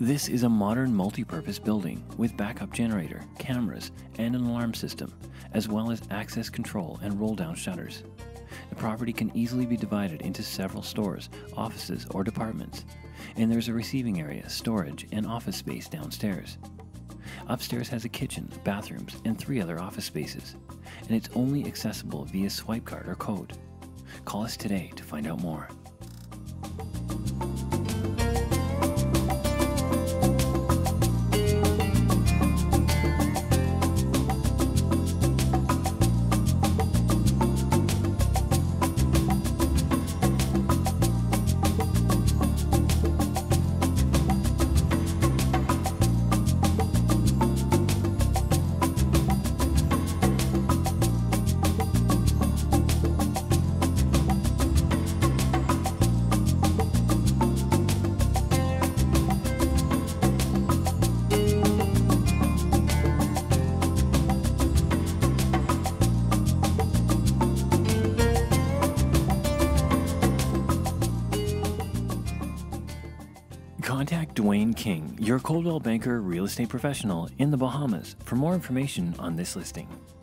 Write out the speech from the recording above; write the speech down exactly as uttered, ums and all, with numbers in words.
This is a modern multi-purpose building with backup generator, cameras, and an alarm system, as well as access control and roll-down shutters. The property can easily be divided into several stores, offices, or departments, and there's a receiving area, storage, and office space downstairs. Upstairs has a kitchen, bathrooms, and three other office spaces, and it's only accessible via swipe card or code. Call us today to find out more. Contact Dwayne King, your Coldwell Banker real estate professional in the Bahamas, for more information on this listing.